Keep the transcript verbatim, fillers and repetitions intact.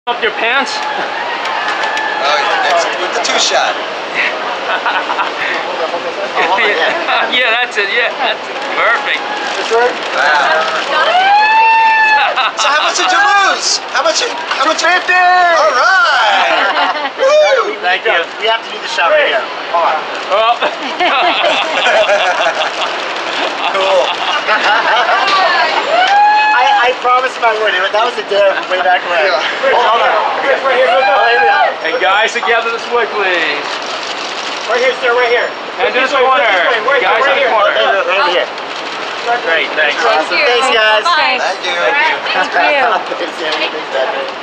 Up your pants? Oh, yeah, it's with the two shot. Oh, yeah. Yeah, that's it. Yeah, that's it. Perfect. This right? Wow. So how much did you lose? How much? How much? fifty. All right. Woo! Thank you. We have to do the shot right here. Hold on. Oh. Cool. I, I promised him I would. That was a dare from way back when. Yeah. Oh, hold on. Right here. Go, go. Oh, here we go. Hey guys, together this way, please. Right here, sir. Right here. And to this corner. Right, Guys right in the here. corner. Right, right here. Great. Thanks. Thank Awesome. you. Thanks, guys. Bye. Thank you. Thank you. Thanks, Sammy. Thanks, Dad.